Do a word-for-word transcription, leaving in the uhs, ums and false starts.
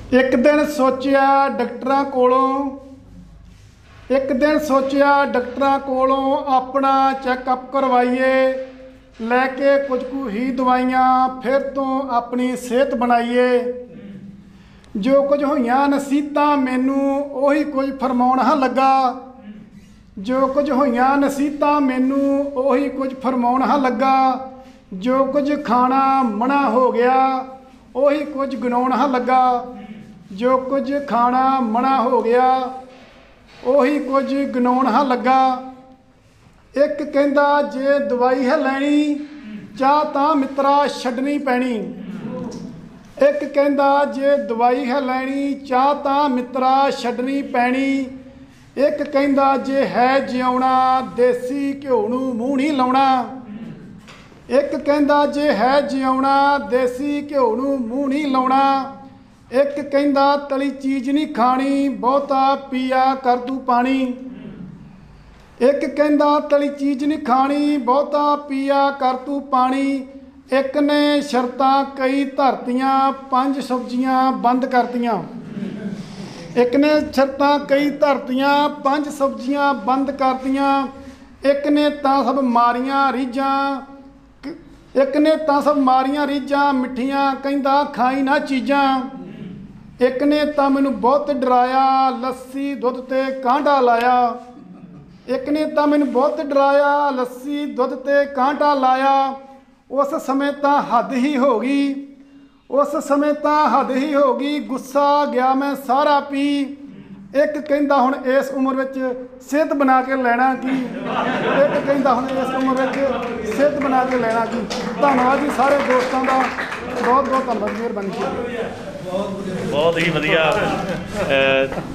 एक दिन सोचिया डॉक्टरां कोलों एक दिन सोचिया डॉक्टरां कोलों अपना चैकअप करवाइए, लैके कुछ कु ही दवाइयां फिर तो अपनी सेहत बनाइए। जो कुछ होइयां नसीहतां मैनू उही कुछ फरमाउण हां लगा, जो कुछ होइयां नसीहतां मैनू उही कुछ फरमाउण हां लगा। जो कुछ खाना मना हो गया उही कुछ गिनाउण हां लगा, जो कुछ खाना मना हो गया उही कुछ गिनाउण हां लगा। एक कहंदा जे दवाई है लैनी चाह तां मित्रा छड्डनी पैनी, एक कहंदा जे दवाई है लैनी चाह तां मित्रा छड्डनी पैनी। एक कहंदा जे है जिउणा देसी घ्यो नूं मूँह नहीं लाउणा, एक कहंदा जे है जिउणा देसी घ्यो नूं मूँह नहीं लाउणा। एक कहंदा तली चीज़ नहीं खानी बहुता पिया कर तू पानी, एक कहंदा तली चीज़ नहीं खानी बहुता पिया कर तू पानी। एक ने शर्तां कई धरतियां पंज सब्जियां बंद करतियां, एक ने शर्तां कई धरतियां पंज सब्जियां बंद करतियां। एक ने तां सब मारियां रीझां, एक ने तां सब मारियां रीझां मिठियां कहंदा खाई ना चीज़ां। एक ने तां मैनू बहुत डराया लस्सी दुध ते कांटा लाया, एक ने तां मैनू बहुत डराया लस्सी दुध ते कांटा लाया। उस समय तां हद ही हो गई, उस समय तां हद ही हो गई गुस्सा गया मैं सारा पी। एक कहंदा हुण इस उम्र विच सेहत बना के लैणा की, एक कहंदा हुण इस उम्र विच सेहत बना के लैणा की। धन्नवाद जी सारे दोस्तों का, बहुत बहुत धन्नवाद, मेहरबानी। बहुत ही वधिया